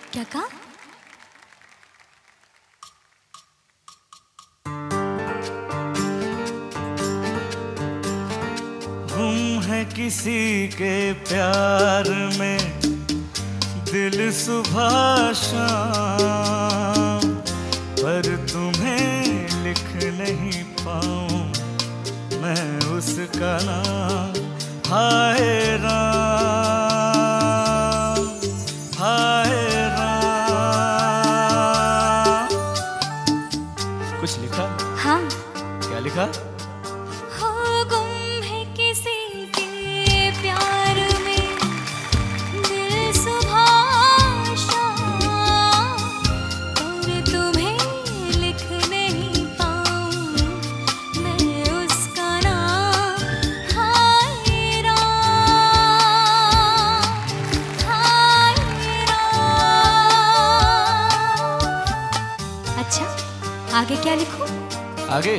क्या कहा? गुम है किसी के प्यार में दिल सुबह शाम, पर तुम्हें लिख नहीं पाऊं मैं उसका नाम। हाय राम, हाय राम। कुछ लिखा? हाँ। क्या लिखा? आगे क्या लिखूं? आगे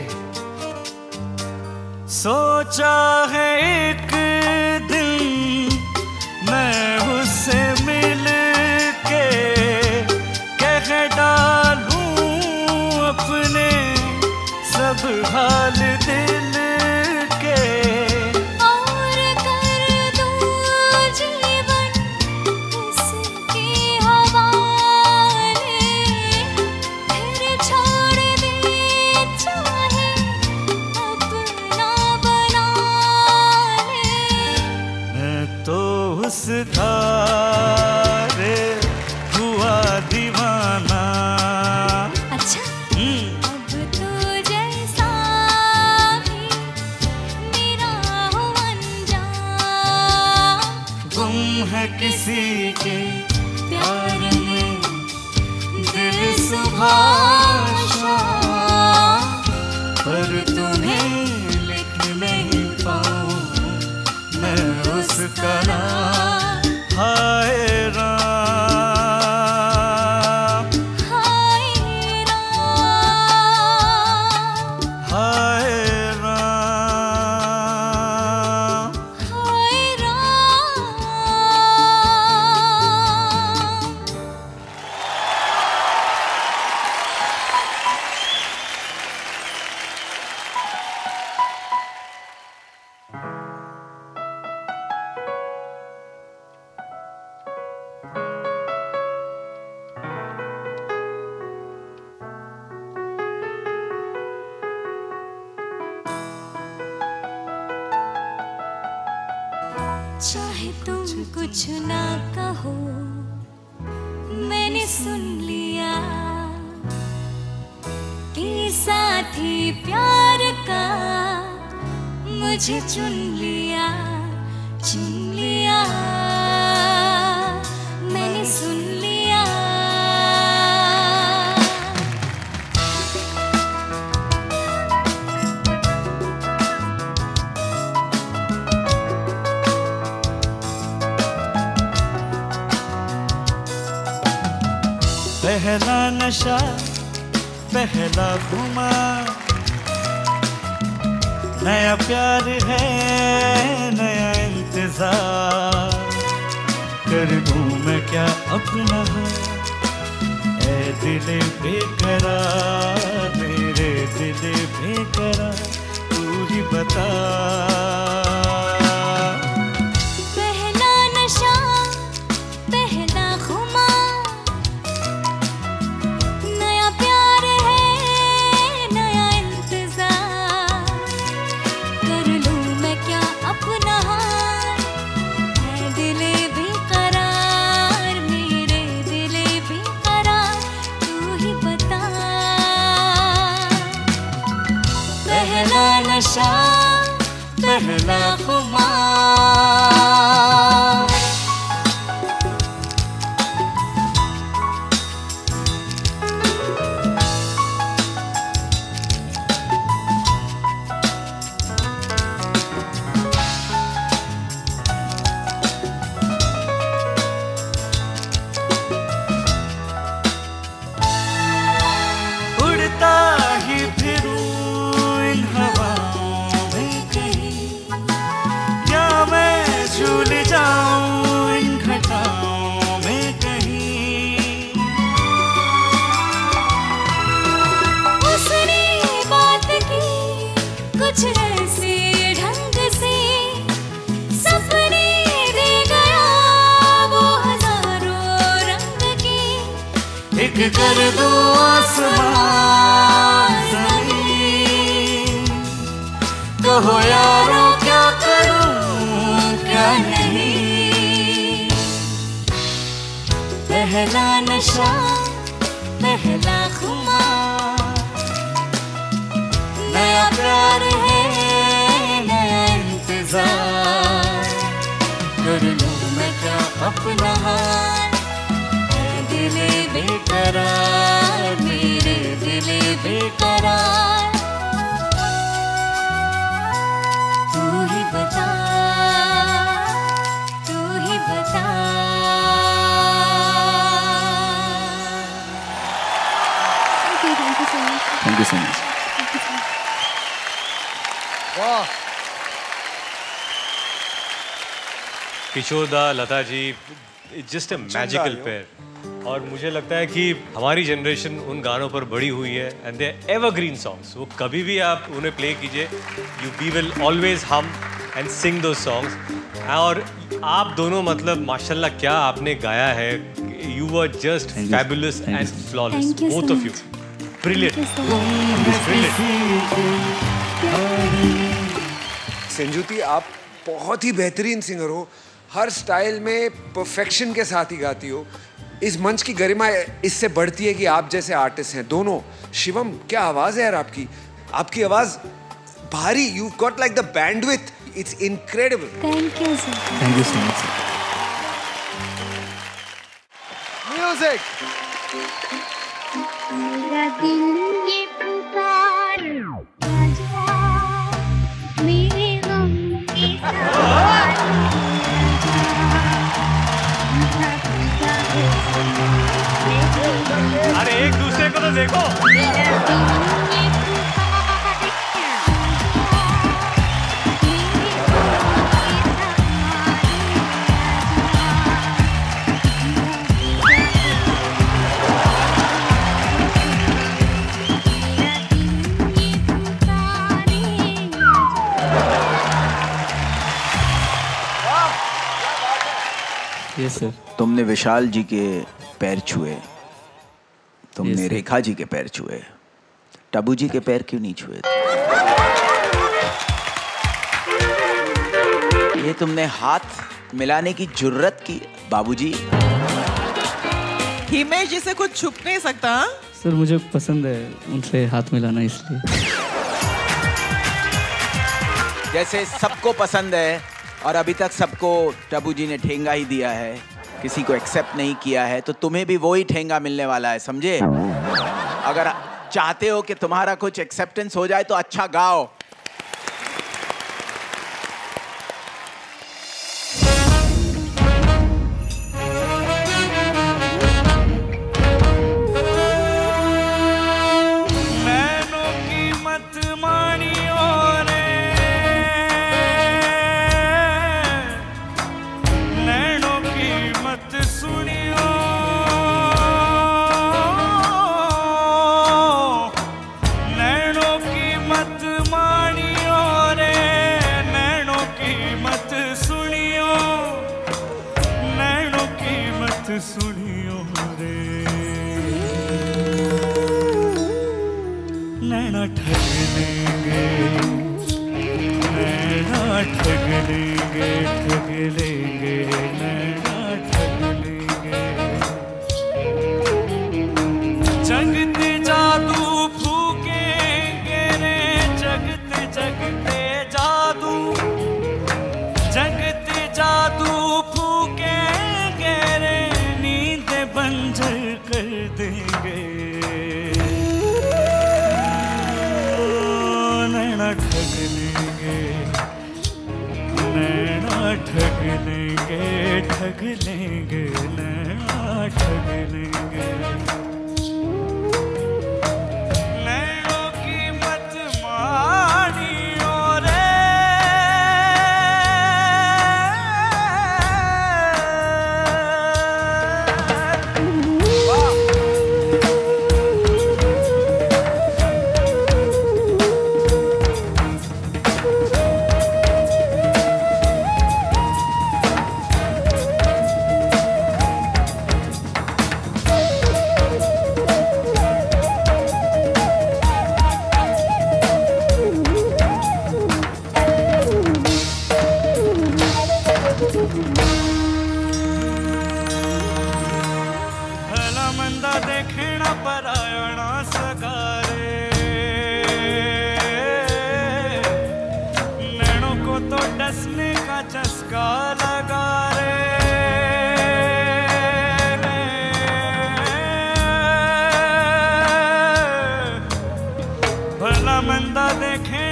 सोचा है एक दिन मैं उससे मिल के कह डालूं अपने सब हाल दिल के, और कर दूं जीवन इसकी हवाले, फिर छोड़ दे चाहे अपना बना ले। मैं तो उसका रे हुआ दीवाना। अच्छा, अब तो जैसा भी मेरा हो अनजान। गुम है किसी के प्यार में दिल सुबह शाम, पर तुम्हें लिख नहीं पाऊं मैं उसका नाम। हाय राम, हाय राम, हाय राम। हाय राम। चाहे तुम कुछ ना कहो मैंने सुन लिया कि साथी प्यार का मुझे चुन लिया, चुन लिया, मैंने सुन लिया। पहला नशा पहला खुमार, नया प्यार है नया इंतजार, कर दूं मैं क्या अपना ऐ दिल बेकरार, मेरे दिल बेकरार तू ही बता। पहला नशा पहला खुमार, नया प्यार है नया इंतजार, कर लूं मैं क्या अपना हाल, है दिल बेकरार, मेरे दिल बेकरार तू ही बता। पहला नशा पहला खुमार, एक कर दो आसमान ज़मीन। कहो यारो क्या करूं क्या नहीं, पहला नशा पहला खुमार, नया प्यार है नया इंतजार। कर लूं मैं क्या अपना हाल, दिले बेकरार मेरे दिले बेकरार। तू ही बता तू ही बता। Thank you so much. वाह Kishore da, Lata ji, it's just a magical pair. और मुझे लगता है कि हमारी जनरेशन उन गानों पर बड़ी हुई है एंड दे एवरग्रीन सॉन्ग्स। वो कभी भी आप उन्हें प्ले कीजिए, we will always hum and sing दो सॉन्ग्स। और आप दोनों मतलब माशाल्लाह क्या आपने गाया है। You were just fabulous and flawless, both of you, brilliant. Sanjuti, आप बहुत ही बेहतरीन सिंगर हो, हर स्टाइल में परफेक्शन के साथ ही गाती हो। इस मंच की गरिमा इससे बढ़ती है कि आप जैसे आर्टिस्ट हैं दोनों। शिवम, क्या आवाज है यार आपकी, आपकी आवाज भारी, you got like the bandwidth, it's incredible. Thank you sir. Thank you so much. Music. मेरा दिल ये पुकार आजा, मेरे गम की अरे एक दूसरे को तो देखो। Yes sir. तुमने विशाल जी के पैर छुए, तुमने रेखा जी के पैर छुए, टबू जी के पैर क्यों नहीं छुए? ये तुमने हाथ मिलाने की जुर्रत की बाबूजी। हिमेश जी से कुछ छुप नहीं सकता। सर मुझे पसंद है उनसे हाथ मिलाना, इसलिए। जैसे सबको पसंद है और अभी तक सबको टबू जी ने ठेंगा ही दिया है, किसी को एक्सेप्ट नहीं किया है, तो तुम्हें भी वही ठेंगा मिलने वाला है, समझे? अगर चाहते हो कि तुम्हारा कुछ एक्सेप्टेंस हो जाए तो अच्छा गाओ। सुनियो रे, नैना ठग लेंगे, नैना ठग लेंगे, ठग लेंगे, नैना ठग लेंगे। जगते जादू फूकेंगे रे, जगते जगते जादू, जगते जादू फूकेंगे रे, बंजर कर देंगे। नैना ठग लेंगे, नैना ठग लेंगे, ठग लेंगे, नैना ठग लेंगे। नैनों की मत मानियो रे,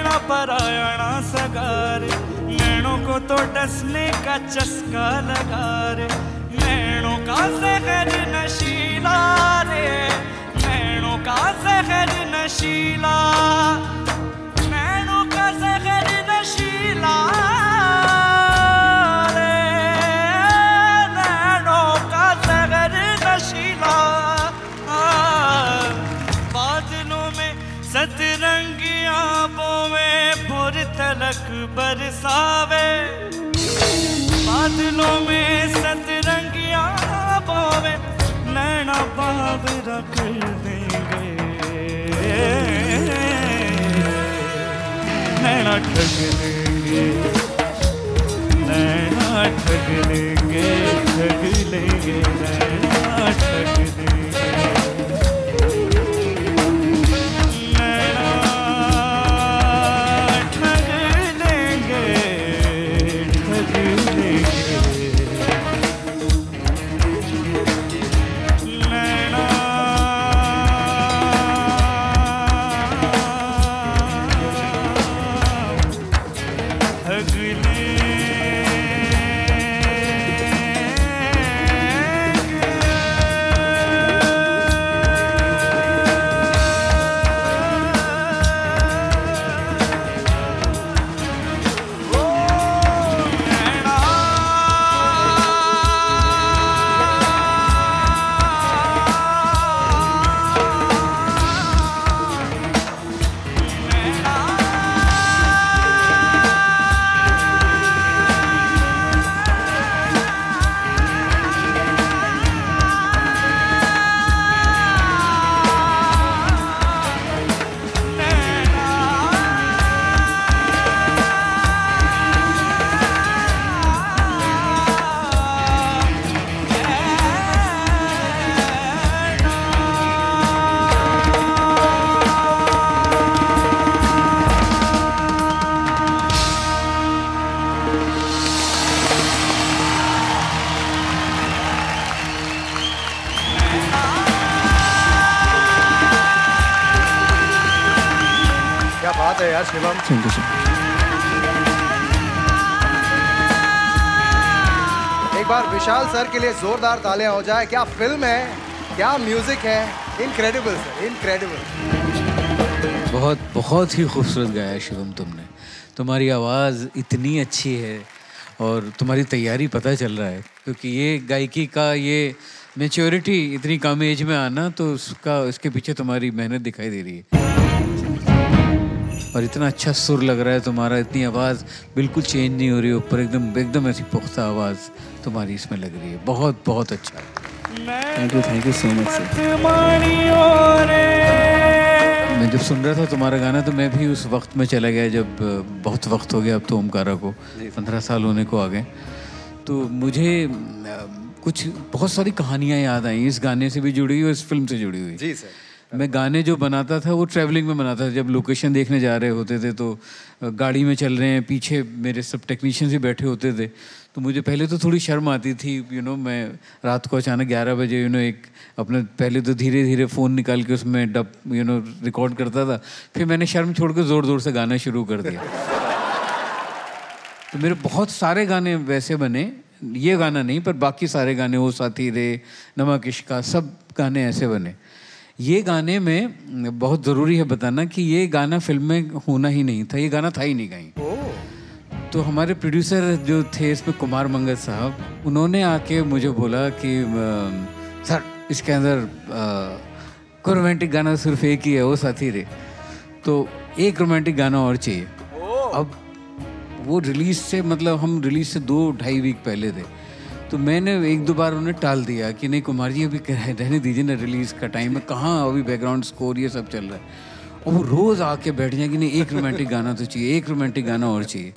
नैना परायणा सगार नैनों को तो डसने का चस्का लगा रे नैनों का जहर नशीला रे नैनों का जहर नशीला नैनों का जहर नशीला रे नैनों का जहर नशीला बादलों में सतरंगी आंखों में भोर तलक बरसावे बादलों में सतरंगी आंखों में नैना बाबरा कर देंगे नैना ठग लेंगे नैना ठग लेंगे नैना ठग लेंगे बात है यार शिवम। Thank you sir. एक बार विशाल सर के लिए जोरदार तालियां हो जाए। क्या फिल्म है, क्या म्यूजिक है, इनक्रेडिबल सर, इनक्रेडिबल। बहुत बहुत ही खूबसूरत गाया है शिवम तुमने। तुम्हारी आवाज़ इतनी अच्छी है और तुम्हारी तैयारी पता चल रहा है, क्योंकि ये गायकी का ये मैच्योरिटी इतनी कम एज में आना, तो उसका उसके पीछे तुम्हारी मेहनत दिखाई दे रही है। और इतना अच्छा सुर लग रहा है तुम्हारा, इतनी आवाज़ बिल्कुल चेंज नहीं हो रही ऊपर, एकदम ऐसी पुख्ता आवाज़ तुम्हारी इसमें लग रही है। बहुत बहुत अच्छा। Thank you so much sir. मैं जब सुन रहा था तुम्हारा गाना तो मैं भी उस वक्त में चला गया जब बहुत वक्त हो गया अब तो ओमकारा को 15 साल होने को आ गए। तो मुझे कुछ बहुत सारी कहानियाँ याद आई इस गाने से भी जुड़ी हुई और इस फिल्म से जुड़ी हुई। जी सर। मैं गाने जो बनाता था वो ट्रैवलिंग में बनाता था। जब लोकेशन देखने जा रहे होते थे तो गाड़ी में चल रहे हैं, पीछे मेरे सब टेक्नीशियंस भी बैठे होते थे, तो मुझे पहले तो थोड़ी शर्म आती थी। मैं रात को अचानक 11 बजे एक अपने पहले तो धीरे धीरे फ़ोन निकाल के उसमें डब रिकॉर्ड करता था। फिर मैंने शर्म छोड़ के ज़ोर ज़ोर से गाना शुरू कर दिया। तो मेरे बहुत सारे गाने वैसे बने, ये गाना नहीं पर बाकी सारे गाने, वो साथी रे, नमक इश्का, सब गाने ऐसे बने। ये गाने में बहुत ज़रूरी है बताना कि ये गाना फिल्म में होना ही नहीं था, ये गाना था ही नहीं कहीं। तो हमारे प्रोड्यूसर जो थे इसमें कुमार मंगल साहब, उन्होंने आके मुझे बोला कि सर इसके अंदर कोई रोमांटिक गाना सिर्फ एक ही है, वो साथी रे, तो एक रोमांटिक गाना और चाहिए। अब वो रिलीज़ से हम रिलीज़ से 2-2.5 वीक पहले थे, तो मैंने 1-2 बार उन्हें टाल दिया कि नहीं कुमार जी अभी रहने दीजिए ना, रिलीज़ का टाइम है, कहाँ अभी बैकग्राउंड स्कोर ये सब चल रहा है। और वो रोज़ आके बैठ जाए कि नहीं एक रोमांटिक गाना तो चाहिए, एक रोमांटिक गाना और चाहिए।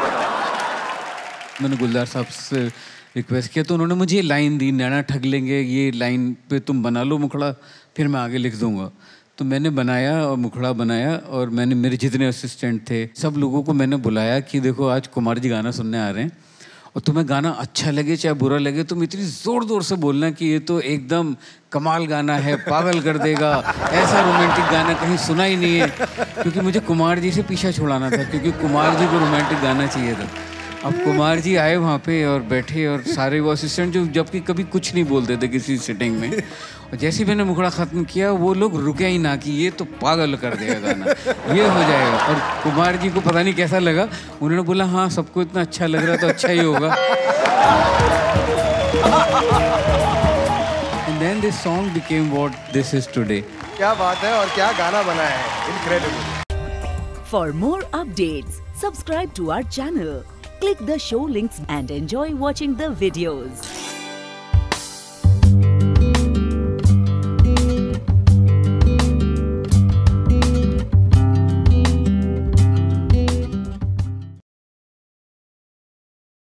मैंने गुलजार साहब से रिक्वेस्ट किया तो उन्होंने मुझे ये लाइन दी, नैना ठग लेंगे, ये लाइन पे तुम बना लो मुखड़ा, फिर मैं आगे लिख दूँगा। तो मैंने बनाया और मुखड़ा बनाया, और मेरे जितने असिस्टेंट थे सब लोगों को मैंने बुलाया कि देखो आज कुमार जी गाना सुनने आ रहे हैं और तुम्हें गाना अच्छा लगे चाहे बुरा लगे, तुम इतनी ज़ोर से बोलना कि ये तो एकदम कमाल गाना है, पागल कर देगा, ऐसा रोमांटिक गाना कहीं सुना ही नहीं है। क्योंकि मुझे कुमार जी से पीछा छुड़ाना था, क्योंकि कुमार जी को रोमांटिक गाना चाहिए था। अब कुमार जी आए वहाँ पे और बैठे, और सारे वो असिस्टेंट जो जबकि कभी कुछ नहीं बोलते थे किसी सिटिंग में, और जैसे ही मैंने मुखड़ा ख़त्म किया वो लोग रुके ही ना कि ये तो पागल कर देगा गाना, ये हो जाएगा। और कुमार जी को पता नहीं कैसा लगा, उन्होंने बोला हाँ सबको इतना अच्छा लग रहा तो अच्छा ही होगा। And then this song became what this is today. क्या बात है और क्या गाना बना है, incredible. For more updates, subscribe to our channel, click the show links and enjoy watching the videos.